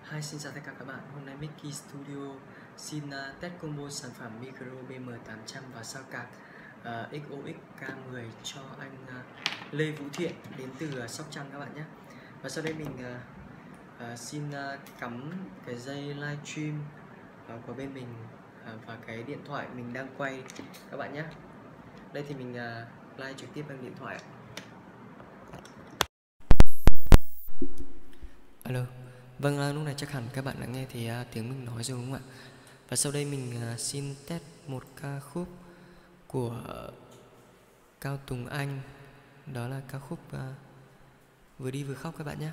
Hi, xin chào tất cả các bạn. Hôm nay Mickey Studio xin test combo sản phẩm Micro BM800 và sao card XOX K10 cho anh Lê Vũ Thiện đến từ Sóc Trăng các bạn nhé. Và sau đây mình xin cắm cái dây livestream của bên mình và cái điện thoại mình đang quay các bạn nhé. Đây thì mình live trực tiếp bằng điện thoại. Alo. Vâng, lúc này chắc hẳn các bạn đã nghe thấy tiếng mình nói rồi đúng không ạ? Và sau đây mình xin test một ca khúc của Cao Tùng Anh. Đó là ca khúc Vừa Đi Vừa Khóc các bạn nhé.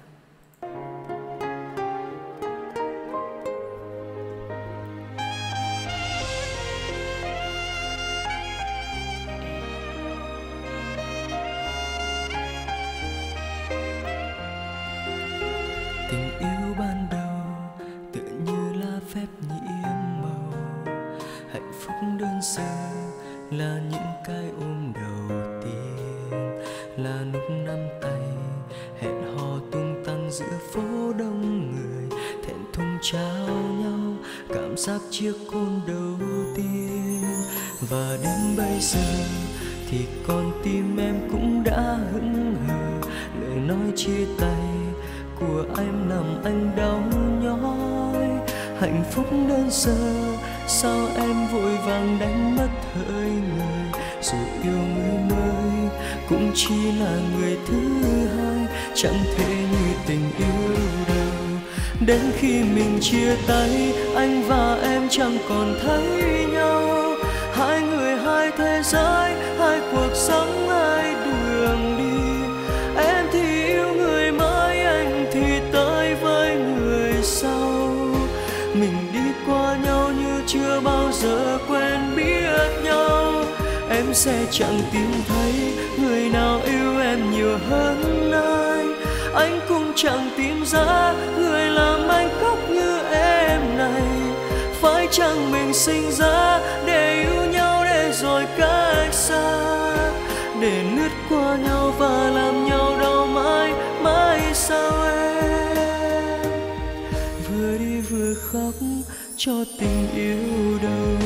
Tình yêu ban đầu tựa như lá phép nhiễm màu, hạnh phúc đơn sơ là những cái ôm đầu tiên, là lúc nắm tay hẹn hò tung tăng giữa phố đông người, thẹn thùng trao nhau cảm giác chiếc hôn đầu tiên. Và đến bây giờ thì con tim em cũng đã hững hờ, lời nói chia tay của em làm anh đau nhói. Hạnh phúc đơn sơ sao em vội vàng đánh mất hỡi người, dù yêu người mới cũng chỉ là người thứ hai, chẳng thể như tình yêu đầu. Đến khi mình chia tay anh và em chẳng còn thấy nhau, hai người hai thế giới, hai cuộc sống, hai đường đi. Em thì yêu người mới, anh thì tới với người sau. Mình đi qua nhau như chưa bao giờ quen biết nhau. Em sẽ chẳng tìm thấy người nào yêu em nhiều hơn anh cũng chẳng tìm ra người làm anh khóc như em này. Phải chăng mình sinh ra để yêu nhau, để rồi cách xa, để lướt qua nhau và làm nhau đau mãi mãi sao em vừa đi vừa khóc cho tình yêu đầu.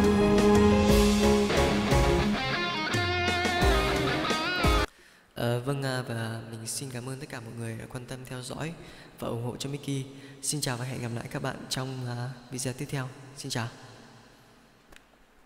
Vâng, và mình xin cảm ơn tất cả mọi người đã quan tâm theo dõi và ủng hộ cho Mickey. Xin chào và hẹn gặp lại các bạn trong video tiếp theo. Xin chào.